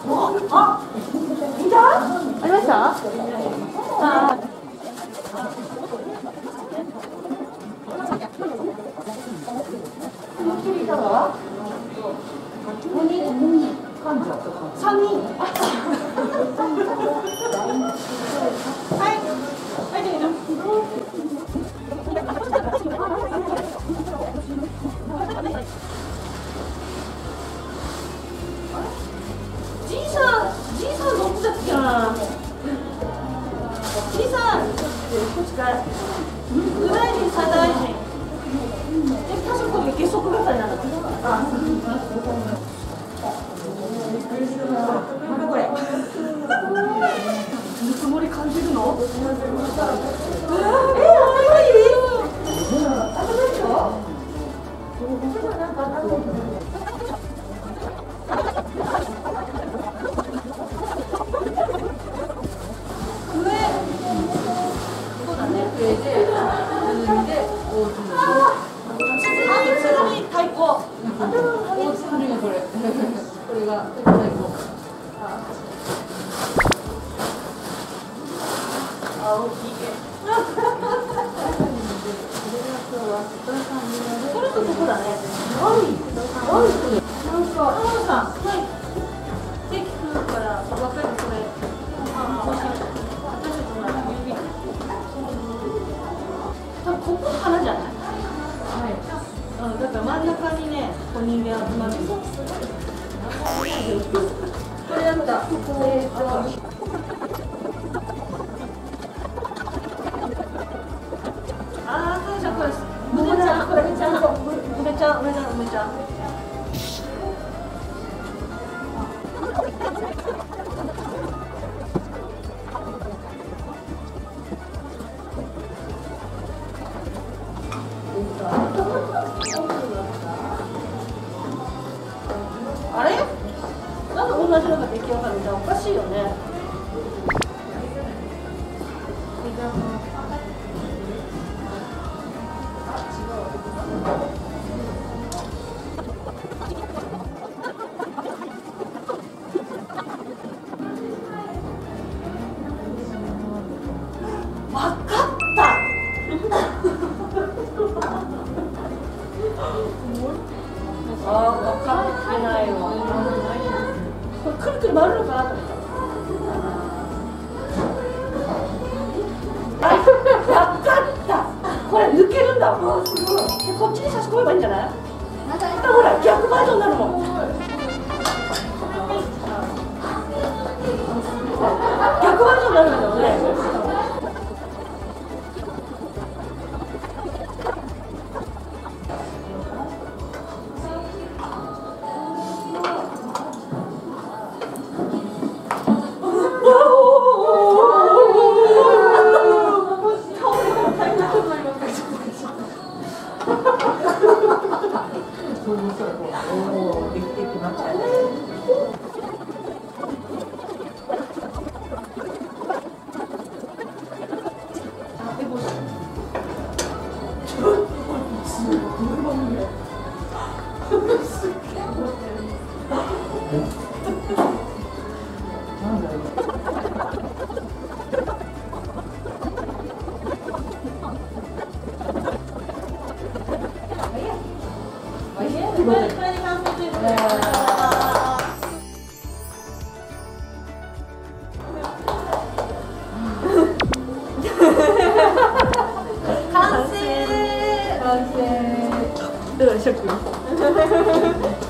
あ、いた？ありました？あ。いたわ。何人？3人。はい。はい、どうぞ。じいさんどこだっけな。じいさん、こっちから。副大臣、左大臣。確かこれ下足係なんだから。まだこれ。ぬくもり感じるの？これとここだね。なんか、浜野さん、はい。で、聞くから、分かるこれ。私たちの指。多分ここ花じゃない。はい。だから真ん中にね、ここ人間集まる。これだった。梅ちゃん。あれ？なんで同じのが出来上がるんだ？おかしいよね。分かってないわ。これくるくる回るのかなと思った。分かった。これ抜けるんだわ。こっちに差し込めばいいんじゃない？ほら逆バージョンになるもん。逆バージョンになるんだよね。完成。どうでしょう。